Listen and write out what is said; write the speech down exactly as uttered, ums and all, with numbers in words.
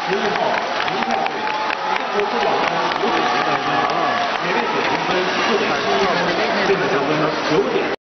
十一号民跳队，中国不管从五点零到八，每位水平分四点七分，最后得分九点。